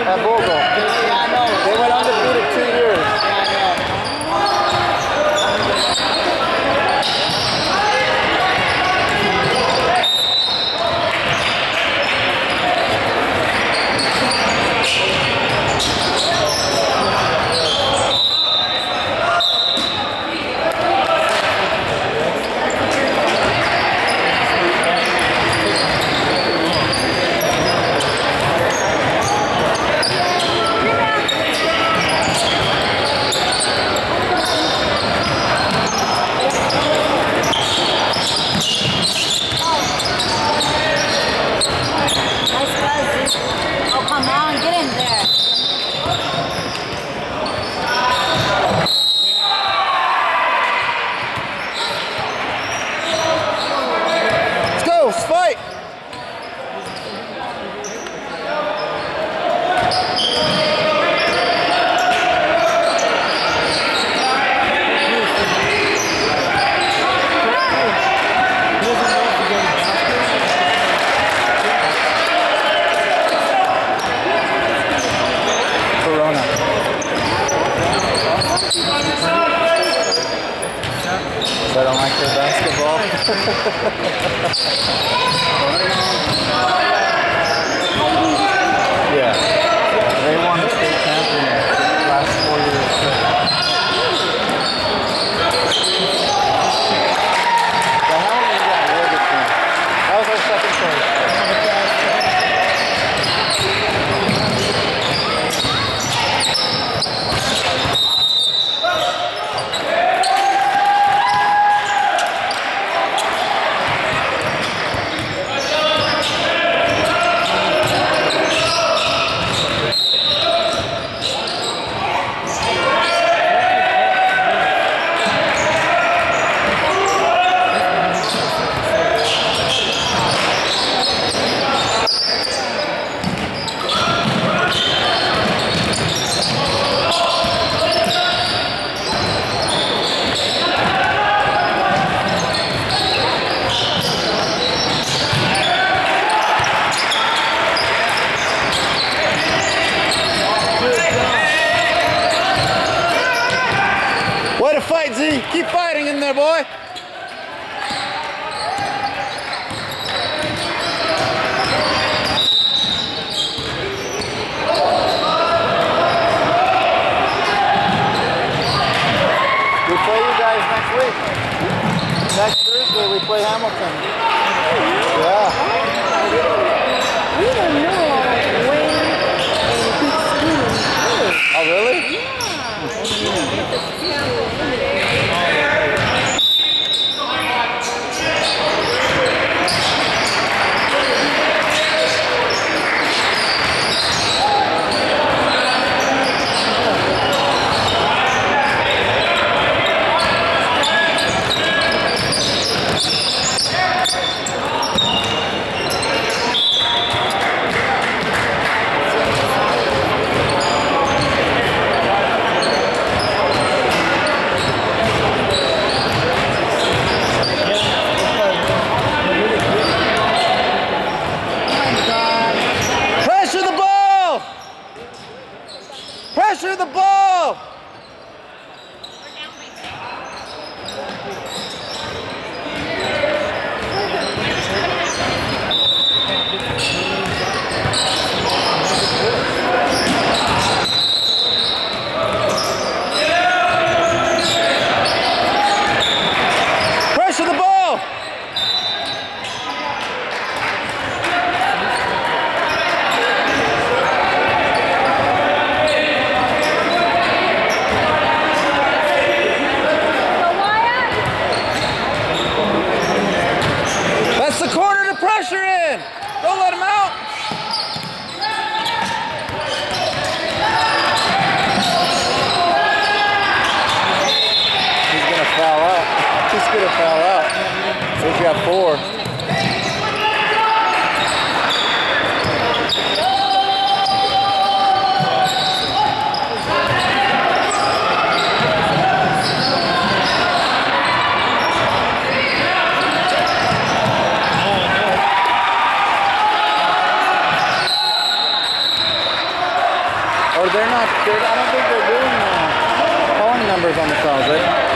at Bogle. Yeah, I know. They went undefeated 2 years. Yeah, I know. I don't like their basketball. Yeah. They won the state championship last 4 years. The Helmets got awarded to him. That was our second place. Way to fight, Z. Keep fighting in there, boy. We play you guys next week. Next Thursday we play Hamilton. Yeah. We don't know when Oh, really? Pressure the ball! Pressure the ball! That's the corner to pressure in! Don't let him out! He's gonna foul out. He's gonna foul out. He's got 4. Or they're not, I don't think they're doing calling numbers on the phones, right?